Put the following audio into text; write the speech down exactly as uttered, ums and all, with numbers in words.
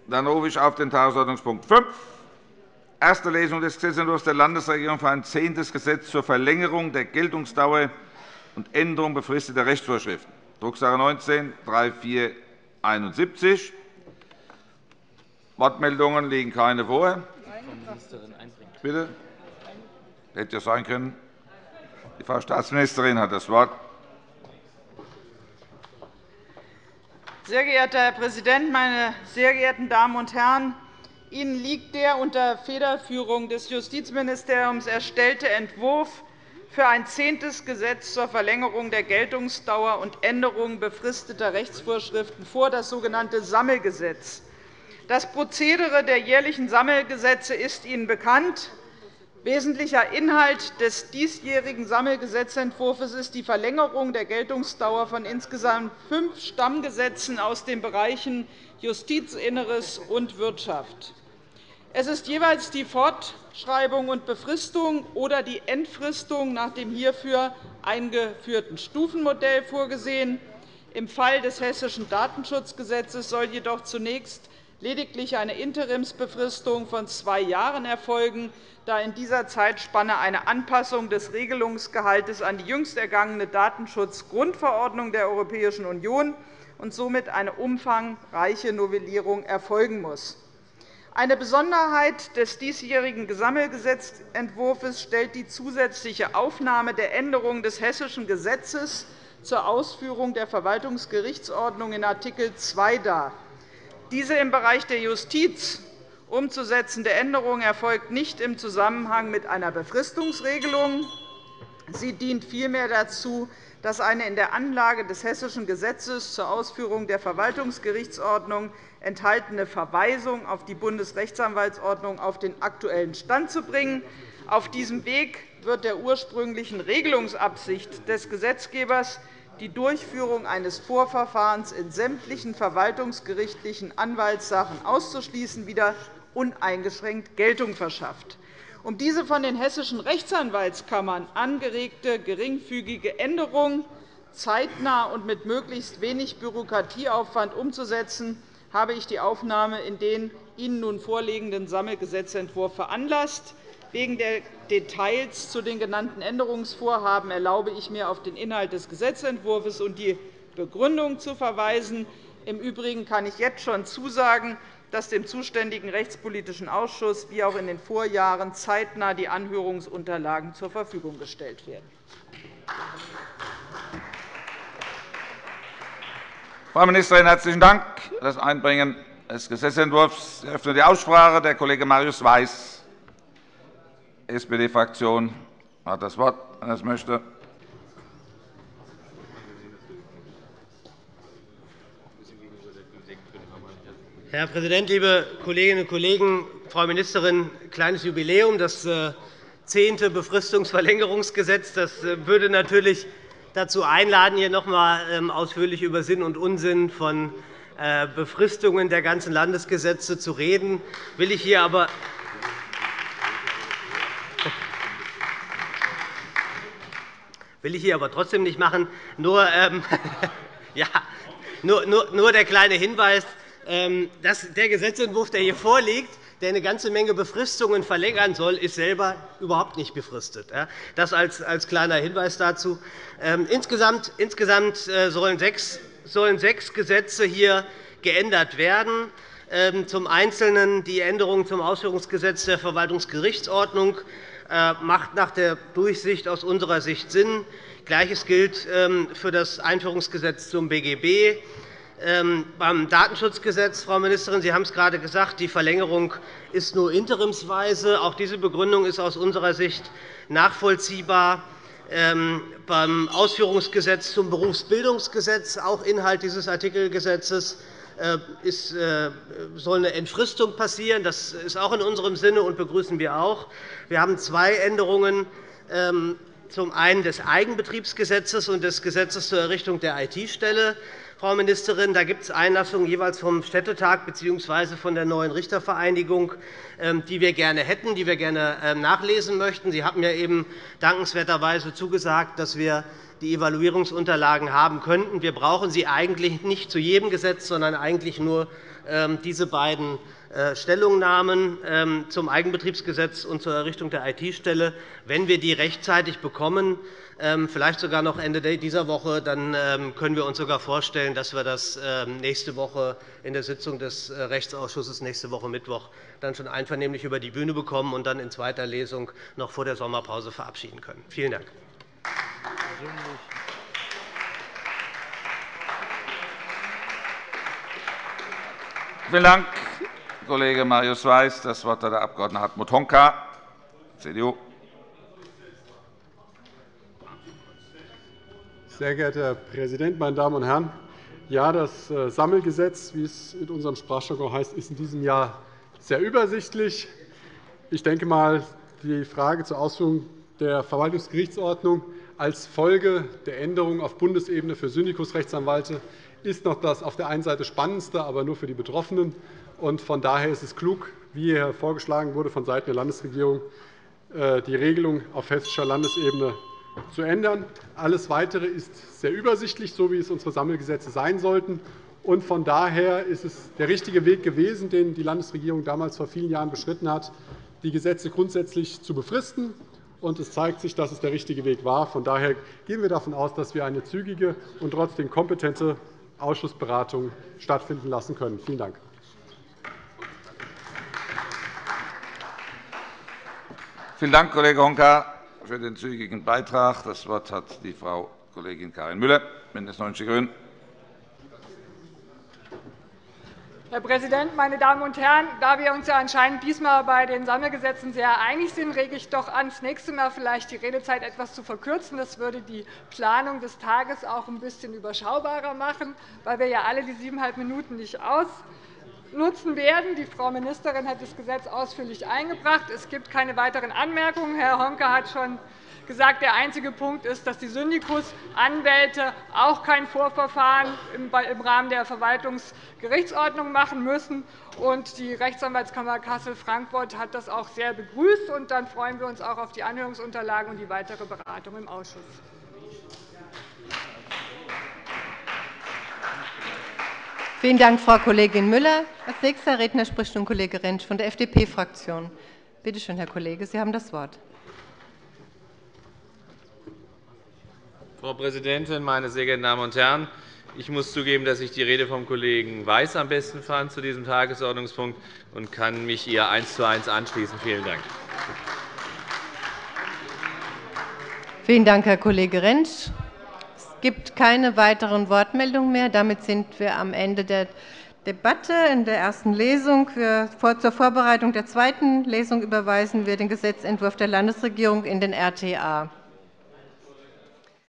Dann rufe ich auf den Tagesordnungspunkt fünf, erste Lesung des Gesetzentwurfs der Landesregierung für ein zehntes Gesetz zur Verlängerung der Geltungsdauer und Änderung befristeter Rechtsvorschriften, Drucksache neunzehn vierunddreißig. Wortmeldungen liegen keine vor. Bitte? Hätte ja sein können. Die Frau Staatsministerin hat das Wort. Sehr geehrter Herr Präsident, meine sehr geehrten Damen und Herren! Ihnen liegt der unter Federführung des Justizministeriums erstellte Entwurf für ein zehntes Gesetz zur Verlängerung der Geltungsdauer und Änderung befristeter Rechtsvorschriften vor, das sogenannte Sammelgesetz. Das Prozedere der jährlichen Sammelgesetze ist Ihnen bekannt. Wesentlicher Inhalt des diesjährigen Sammelgesetzentwurfs ist die Verlängerung der Geltungsdauer von insgesamt fünf Stammgesetzen aus den Bereichen Justiz, Inneres und Wirtschaft. Es ist jeweils die Fortschreibung und Befristung oder die Entfristung nach dem hierfür eingeführten Stufenmodell vorgesehen. Im Fall des Hessischen Datenschutzgesetzes soll jedoch zunächst lediglich eine Interimsbefristung von zwei Jahren erfolgen, da in dieser Zeitspanne eine Anpassung des Regelungsgehalts an die jüngst ergangene Datenschutzgrundverordnung der Europäischen Union und somit eine umfangreiche Novellierung erfolgen muss. Eine Besonderheit des diesjährigen Sammelgesetzentwurfs stellt die zusätzliche Aufnahme der Änderung des Hessischen Gesetzes zur Ausführung der Verwaltungsgerichtsordnung in Artikel zwei dar. Diese im Bereich der Justiz umzusetzende Änderung erfolgt nicht im Zusammenhang mit einer Befristungsregelung. Sie dient vielmehr dazu, dass eine in der Anlage des Hessischen Gesetzes zur Ausführung der Verwaltungsgerichtsordnung enthaltene Verweisung auf die Bundesrechtsanwaltsordnung auf den aktuellen Stand zu bringen. Auf diesem Weg wird der ursprünglichen Regelungsabsicht des Gesetzgebers, die Durchführung eines Vorverfahrens in sämtlichen verwaltungsgerichtlichen Anwaltssachen auszuschließen, wieder uneingeschränkt Geltung verschafft. Um diese von den hessischen Rechtsanwaltskammern angeregte geringfügige Änderung zeitnah und mit möglichst wenig Bürokratieaufwand umzusetzen, habe ich die Aufnahme in den Ihnen nun vorliegenden Sammelgesetzentwurf veranlasst. Wegen der Details zu den genannten Änderungsvorhaben erlaube ich mir, auf den Inhalt des Gesetzentwurfs und die Begründung zu verweisen. Im Übrigen kann ich jetzt schon zusagen, dass dem zuständigen Rechtspolitischen Ausschuss wie auch in den Vorjahren zeitnah die Anhörungsunterlagen zur Verfügung gestellt werden. Frau Ministerin, herzlichen Dank für das Einbringen des Gesetzentwurfs. Ich eröffne die Aussprache. Der Kollege Marius Weiß, S P D-Fraktion, hat das Wort, wenn er es möchte. Herr Präsident, liebe Kolleginnen und Kollegen! Frau Ministerin, kleines Jubiläum, das zehnte Befristungsverlängerungsgesetz. Das würde natürlich dazu einladen, hier noch einmal ausführlich über Sinn und Unsinn von Befristungen der ganzen Landesgesetze zu reden. Will ich hier aber will ich hier aber trotzdem nicht machen. Nur, ähm, ja, nur, nur, nur der kleine Hinweis, dass der Gesetzentwurf, der hier vorliegt, der eine ganze Menge Befristungen verlängern soll, ist selber überhaupt nicht befristet. Das als kleiner Hinweis dazu. Insgesamt sollen sechs Gesetze hier geändert werden. Zum Einzelnen die Änderung zum Ausführungsgesetz der Verwaltungsgerichtsordnung macht nach der Durchsicht aus unserer Sicht Sinn. Gleiches gilt für das Einführungsgesetz zum B G B. Beim Datenschutzgesetz, Frau Ministerin, Sie haben es gerade gesagt, die Verlängerung ist nur interimsweise. Auch diese Begründung ist aus unserer Sicht nachvollziehbar. Beim Ausführungsgesetz zum Berufsbildungsgesetz, auch Inhalt dieses Artikelgesetzes, soll eine Entfristung passieren. Das ist auch in unserem Sinne und begrüßen wir auch. Wir haben zwei Änderungen, zum einen des Eigenbetriebsgesetzes und des Gesetzes zur Errichtung der I T-Stelle. Frau Ministerin, da gibt es Einlassungen jeweils vom Städtetag bzw. von der neuen Richtervereinigung, die wir gerne hätten, die wir gerne nachlesen möchten. Sie haben ja eben dankenswerterweise zugesagt, dass wir die Evaluierungsunterlagen haben könnten. Wir brauchen sie eigentlich nicht zu jedem Gesetz, sondern eigentlich nur diese beiden Stellungnahmen zum Eigenbetriebsgesetz und zur Errichtung der I T-Stelle. Wenn wir die rechtzeitig bekommen, vielleicht sogar noch Ende dieser Woche, dann können wir uns sogar vorstellen, dass wir das nächste Woche in der Sitzung des Rechtsausschusses nächste Woche Mittwoch dann schon einvernehmlich über die Bühne bekommen und dann in zweiter Lesung noch vor der Sommerpause verabschieden können. Vielen Dank. Vielen Dank, Kollege Marius Weiß. Das Wort hat der Abg. Hartmut Honka, C D U. Sehr geehrter Herr Präsident, meine Damen und Herren! Ja, das Sammelgesetz, wie es in unserem Sprachjargon heißt, ist in diesem Jahr sehr übersichtlich. Ich denke mal, die Frage zur Ausführung der Verwaltungsgerichtsordnung als Folge der Änderungen auf Bundesebene für Syndikusrechtsanwälte ist noch das auf der einen Seite Spannendste, aber nur für die Betroffenen. Von daher ist es klug, wie hier vorgeschlagen wurde vonseiten der Landesregierung, die Regelung auf hessischer Landesebene zu ändern. Alles Weitere ist sehr übersichtlich, so wie es unsere Sammelgesetze sein sollten. Von daher ist es der richtige Weg gewesen, den die Landesregierung damals vor vielen Jahren beschritten hat, die Gesetze grundsätzlich zu befristen. Es zeigt sich, dass es der richtige Weg war. Von daher gehen wir davon aus, dass wir eine zügige und trotzdem kompetente Ausschussberatung stattfinden lassen können. Vielen Dank. Vielen Dank, Kollege Honka, für den zügigen Beitrag. Das Wort hat die Frau Kollegin Karin Müller, BÜNDNIS neunzig die GRÜNEN. Herr Präsident, meine Damen und Herren! Da wir uns ja anscheinend diesmal bei den Sammelgesetzen sehr einig sind, rege ich doch an, das nächste Mal vielleicht die Redezeit etwas zu verkürzen. Das würde die Planung des Tages auch ein bisschen überschaubarer machen, weil wir ja alle die siebeneinhalb Minuten nicht ausnutzen werden. Die Frau Ministerin hat das Gesetz ausführlich eingebracht. Es gibt keine weiteren Anmerkungen. Herr Honka hat schon gesagt, der einzige Punkt ist, dass die Syndikusanwälte auch kein Vorverfahren im Rahmen der Verwaltungsgerichtsordnung machen müssen. Die Rechtsanwaltskammer Kassel-Frankfurt hat das auch sehr begrüßt. Dann freuen wir uns auch auf die Anhörungsunterlagen und die weitere Beratung im Ausschuss. Vielen Dank, Frau Kollegin Müller. Als nächster Redner spricht nun Kollege Rentsch von der F D P-Fraktion. Bitte schön, Herr Kollege, Sie haben das Wort. Frau Präsidentin, meine sehr geehrten Damen und Herren! Ich muss zugeben, dass ich die Rede vom Kollegen Weiß am besten fand zu diesem Tagesordnungspunkt und kann mich ihr eins zu eins anschließen. Vielen Dank. Vielen Dank, Herr Kollege Rentsch. Es gibt keine weiteren Wortmeldungen mehr. Damit sind wir am Ende der Debatte in der ersten Lesung. Zur Vorbereitung der zweiten Lesung überweisen wir den Gesetzentwurf der Landesregierung in den R T A.